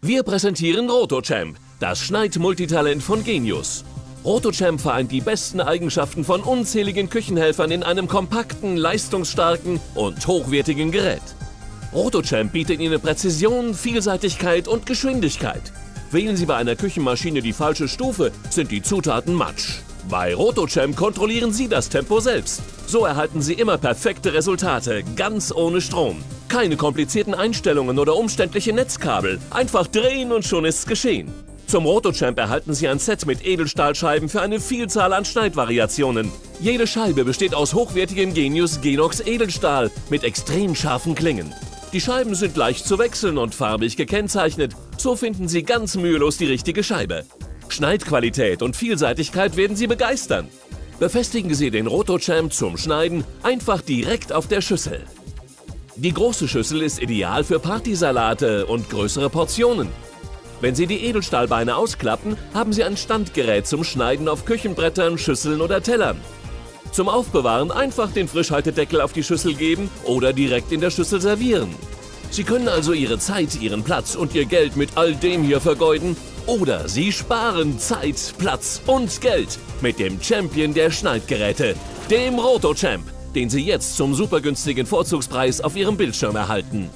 Wir präsentieren Rotochamp, das Schneid-Multitalent von Genius. Rotochamp vereint die besten Eigenschaften von unzähligen Küchenhelfern in einem kompakten, leistungsstarken und hochwertigen Gerät. Rotochamp bietet Ihnen Präzision, Vielseitigkeit und Geschwindigkeit. Wählen Sie bei einer Küchenmaschine die falsche Stufe, sind die Zutaten matsch. Bei Rotochamp kontrollieren Sie das Tempo selbst. So erhalten Sie immer perfekte Resultate, ganz ohne Strom. Keine komplizierten Einstellungen oder umständliche Netzkabel. Einfach drehen und schon ist's geschehen. Zum Rotochamp erhalten Sie ein Set mit Edelstahlscheiben für eine Vielzahl an Schneidvariationen. Jede Scheibe besteht aus hochwertigem Genius Genox Edelstahl mit extrem scharfen Klingen. Die Scheiben sind leicht zu wechseln und farbig gekennzeichnet. So finden Sie ganz mühelos die richtige Scheibe. Schneidqualität und Vielseitigkeit werden Sie begeistern. Befestigen Sie den Rotochamp zum Schneiden einfach direkt auf der Schüssel. Die große Schüssel ist ideal für Partysalate und größere Portionen. Wenn Sie die Edelstahlbeine ausklappen, haben Sie ein Standgerät zum Schneiden auf Küchenbrettern, Schüsseln oder Tellern. Zum Aufbewahren einfach den Frischhaltedeckel auf die Schüssel geben oder direkt in der Schüssel servieren. Sie können also Ihre Zeit, Ihren Platz und Ihr Geld mit all dem hier vergeuden. Oder Sie sparen Zeit, Platz und Geld mit dem Champion der Schneidgeräte, dem Rotochamp, den Sie jetzt zum super günstigen Vorzugspreis auf Ihrem Bildschirm erhalten.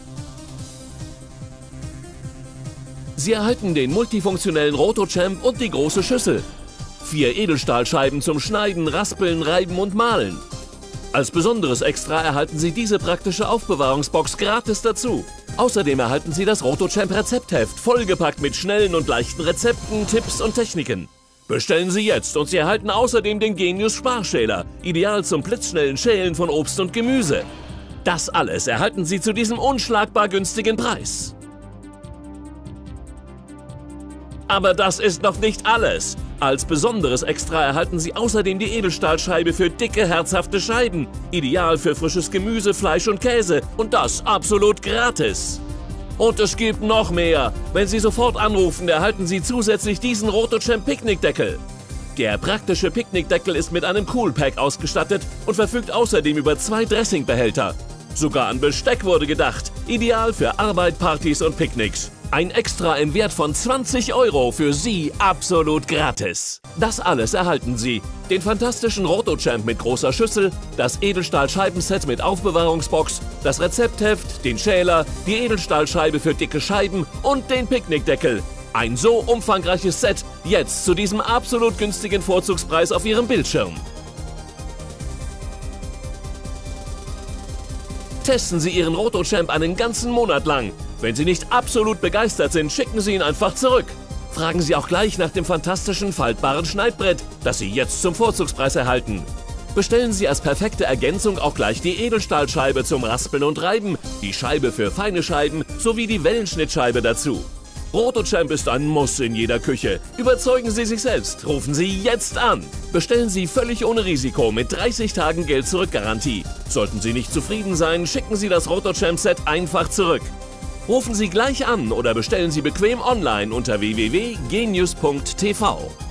Sie erhalten den multifunktionellen Rotochamp und die große Schüssel. 4 Edelstahlscheiben zum Schneiden, Raspeln, Reiben und Mahlen. Als besonderes Extra erhalten Sie diese praktische Aufbewahrungsbox gratis dazu. Außerdem erhalten Sie das Rotochamp Rezeptheft, vollgepackt mit schnellen und leichten Rezepten, Tipps und Techniken. Bestellen Sie jetzt und Sie erhalten außerdem den Genius Sparschäler, ideal zum blitzschnellen Schälen von Obst und Gemüse. Das alles erhalten Sie zu diesem unschlagbar günstigen Preis. Aber das ist noch nicht alles. Als besonderes Extra erhalten Sie außerdem die Edelstahlscheibe für dicke, herzhafte Scheiben. Ideal für frisches Gemüse, Fleisch und Käse. Und das absolut gratis. Und es gibt noch mehr. Wenn Sie sofort anrufen, erhalten Sie zusätzlich diesen Rotochamp Picknickdeckel. Der praktische Picknickdeckel ist mit einem Coolpack ausgestattet und verfügt außerdem über 2 Dressingbehälter. Sogar an Besteck wurde gedacht. Ideal für Arbeit, Partys und Picknicks. Ein Extra im Wert von 20 € für Sie absolut gratis. Das alles erhalten Sie: den fantastischen Rotochamp mit großer Schüssel, das Edelstahlscheibenset mit Aufbewahrungsbox, das Rezeptheft, den Schäler, die Edelstahlscheibe für dicke Scheiben und den Picknickdeckel. Ein so umfangreiches Set jetzt zu diesem absolut günstigen Vorzugspreis auf Ihrem Bildschirm. Testen Sie Ihren Rotochamp einen ganzen Monat lang. Wenn Sie nicht absolut begeistert sind, schicken Sie ihn einfach zurück. Fragen Sie auch gleich nach dem fantastischen faltbaren Schneidbrett, das Sie jetzt zum Vorzugspreis erhalten. Bestellen Sie als perfekte Ergänzung auch gleich die Edelstahlscheibe zum Raspeln und Reiben, die Scheibe für feine Scheiben sowie die Wellenschnittscheibe dazu. Rotochamp ist ein Muss in jeder Küche. Überzeugen Sie sich selbst. Rufen Sie jetzt an. Bestellen Sie völlig ohne Risiko mit 30 Tagen Geld-Zurück-Garantie. Sollten Sie nicht zufrieden sein, schicken Sie das Rotochamp-Set einfach zurück. Rufen Sie gleich an oder bestellen Sie bequem online unter www.genius.tv.